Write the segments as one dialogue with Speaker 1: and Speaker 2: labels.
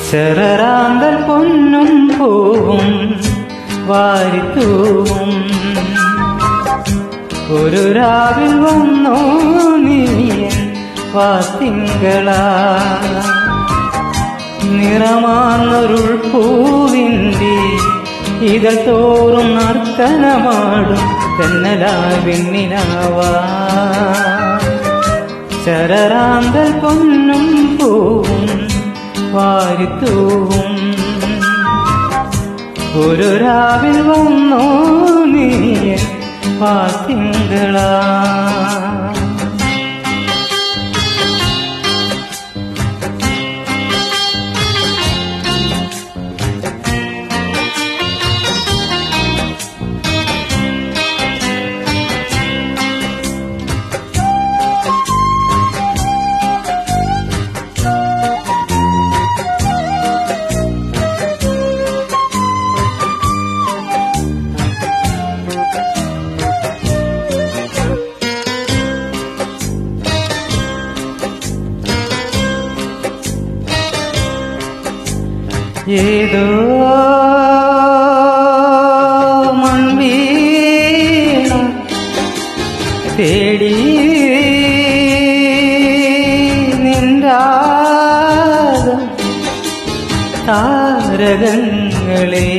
Speaker 1: ശരറാന്തൽ പൊന്നും പൂവും വാരിത്തൂവും ഒരു രാവിൽ വന്നോ നീയൻ വാത്തിങ്കളാ നിറമാർന്നൊരുൾ പൂവിൻ്റെ ഇതൾ തോറും നർത്തനമാടും തെന്നലായി വെണ്ണിലാവാ ശരറാന്തൽ പൊന്നും പൂവും വാരിത്തൂവും ഒരു രാവിൽ വന്നോ നീയൻ വാത്തിങ്കളാ ഏതോ മൺവീണ തേടി നിൻരാഗം താരകങ്ങളെ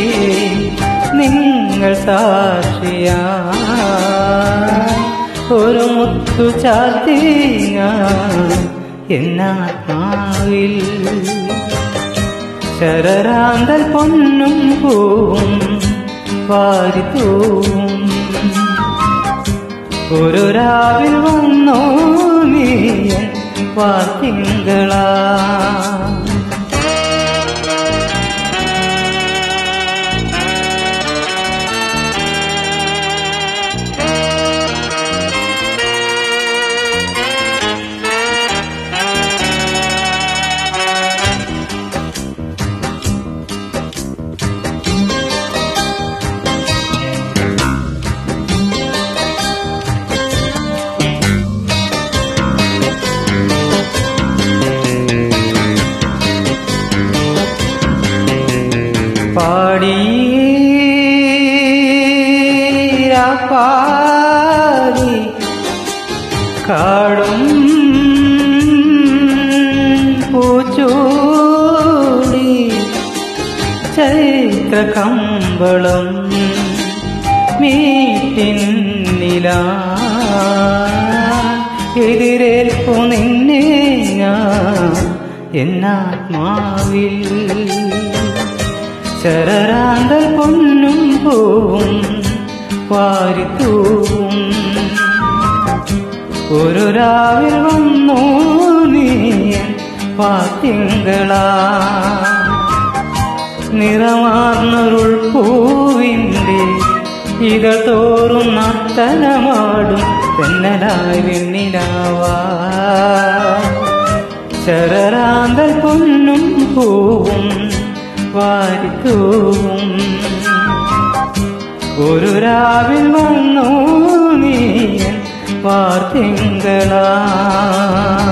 Speaker 1: നിങ്ങൾ സാക്ഷിയാ ഒരു മുത്തു ചാർത്തി ഞാൻ എന്നാത്മാവിൽ ശരറാന്തൽ പൊന്നും പൂവും വാരിത്തൂവും ഒരു രാവിൽ വന്നോ നീയൻ വാത്തിങ്കളാ പാടി പാടി കാടും പൂച്ചൂടി ചൈത്രകമ്പളം മീറ്റിന്നില എതിരേൽപ്പു നിന്നെ ഞാൻ എന്നാത്മാവിൽ ശരറാന്തൽ പൊന്നും പൂവും വാരിത്തൂവും ഒരു രാവിൽ വന്നോ നീയൻ വാത്തിങ്കളാ നിറമാർന്നൊരുൾ പൂവിൻ്റെ ഇതൾ തോറും നർത്തനമാടും തെന്നലായി വെണ്ണിലാവാ ശരറാന്തൽ പൊന്നും പൂവും വാരിത്തൂവും ഒരു രാവിൽ വന്നോ നീയൻ വാത്തിങ്കളാ